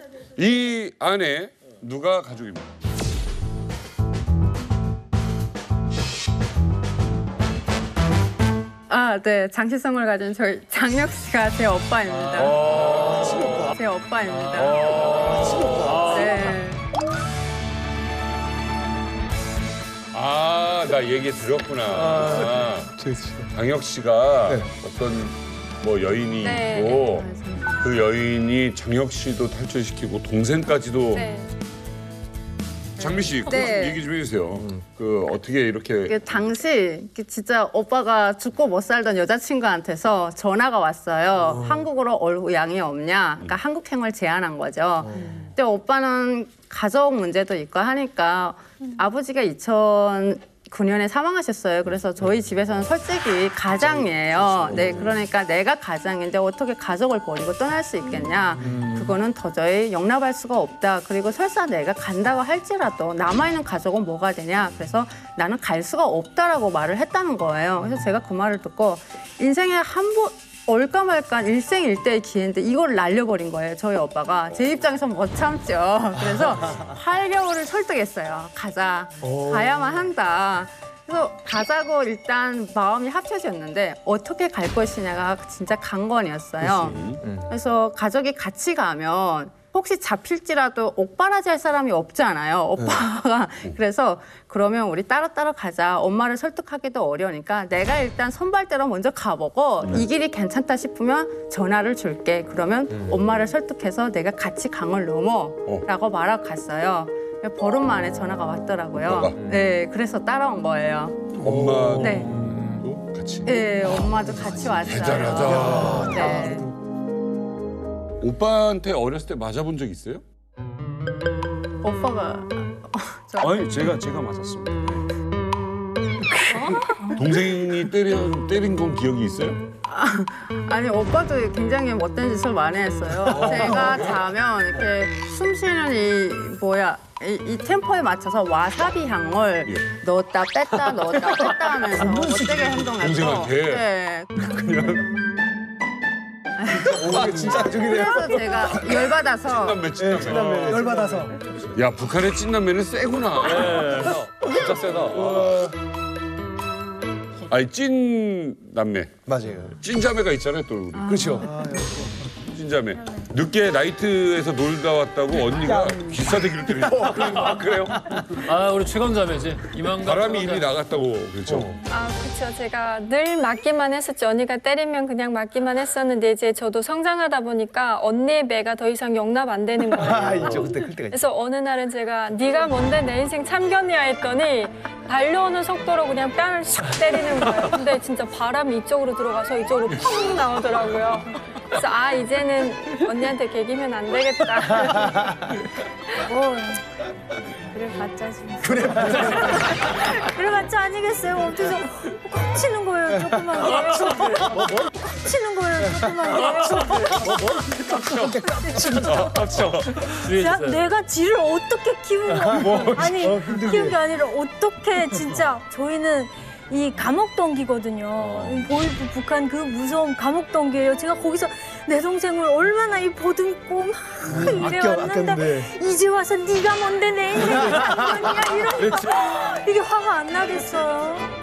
이 안에 누가 가족입니까? 아, 네. 장시성을 가진 저희 장혁 씨가 제 오빠입니다. 제 오빠입니다. 네. 아, 나 얘기 들었구나. 장혁 씨가 어떤 뭐 여인이 네. 있고 그 여인이 장혁 씨도 탈출시키고 동생까지도. 네. 장미 씨, 그 네. 얘기 좀 해주세요. 그 어떻게 이렇게 당시 진짜 오빠가 죽고 못 살던 여자친구한테서 전화가 왔어요. 한국으로 올 양이 없냐? 그러니까 한국행을 제안한 거죠. 근데 오빠는 가족 문제도 있고 하니까 아버지가 2009년에 사망하셨어요. 그래서 저희 집에서는 솔직히 가장이에요. 네, 그러니까 내가 가장인데 어떻게 가족을 버리고 떠날 수 있겠냐? 그거는 도저히 용납할 수가 없다. 그리고 설사 내가 간다고 할지라도 남아있는 가족은 뭐가 되냐? 그래서 나는 갈 수가 없다라고 말을 했다는 거예요. 그래서 제가 그 말을 듣고 인생에 한 번 올까 말까 일생일대의 기회인데 이걸 날려버린 거예요. 저희 오빠가. 제 입장에서 못 참죠. 그래서 8개월을 설득했어요. 가자. 가야만 한다. 그래서 가자고 일단 마음이 합쳐졌는데 어떻게 갈 것이냐가 진짜 관건이었어요. 그래서 가족이 같이 가면 혹시 잡힐지라도 옥바라지 할 사람이 없잖아요. 오빠가. 그래서 그러면 우리 따로따로 가자. 엄마를 설득하기도 어려우니까 내가 일단 선발대로 먼저 가보고 이 길이 괜찮다 싶으면 전화를 줄게. 그러면 엄마를 설득해서 내가 같이 강을 넘어 라고 말하고 갔어요. 보름 만에 전화가 왔더라고요. 네, 그래서 따라온 거예요. 엄마도 네. 같이? 네, 엄마도 같이 왔어요. 대단하다. 네. 오빠한테 어렸을 때 맞아본 적 있어요? 오빠가 아니 제가 맞았습니다. 동생이 때린 건 기억이 있어요? 아니 오빠도 굉장히 못된 짓을 많이 했어요. 제가 자면 이렇게 숨 쉬는 이 템포에 맞춰서 와사비 향을 넣었다 뺐다 넣었다 뺐다 하면서 못되게 행동했고. 동생한테? 네. 오, 진짜 가족이네요. 그래서 제가 열받아서 찐남매. 열받아서. 야, 북한의 찐남매는 세구나. 진짜 세다. 아니, 찐남매. 맞아요. 찐자매가 있잖아요, 또 우리. 그렇죠. 찐자매. 늦게 나이트에서 놀다 왔다고 언니가 기사대기를 때리고. 아, 그래요? 아, 우리 최강자매지. 이만가. 바람이 이미 나갔다고 그랬죠. 아, 그렇죠. 제가 늘 맞기만 했었죠. 언니가 때리면 그냥 맞기만 했었는데 이제 저도 성장하다 보니까 언니의 매가 더 이상 용납 안 되는 거예요. 있죠. 그때 클 때가 있죠. 그래서 어느 날은 제가 네가 뭔데 내 인생 참견이야 했더니 달려오는 속도로 그냥 뺨을 슉 때리는 거예요. 근데 진짜 바람이 이쪽으로 들어가서 이쪽으로 펑 나오더라고요. 그래서 아, 이제는 언니한테 개기면 안 되겠다. 그래 봤자 지금. 그래 봤자 아니겠어요. 어디서 콕 치는 거예요, 조그만 게. 콕 치는 거예요, 조그만 게. 내가 지를 어떻게 키운 거 아니 키운 게 아니라 어떻게 진짜 저희는 이 감옥 동기거든요. 보이부 북한 그 무서운 감옥 동기예요. 제가 거기서 내 동생을 얼마나 이 보듬고 막 이래왔는데 이제 와서 네가 뭔데 내 인생이 참견이야 이러니까 이게 화가 안 나겠어요.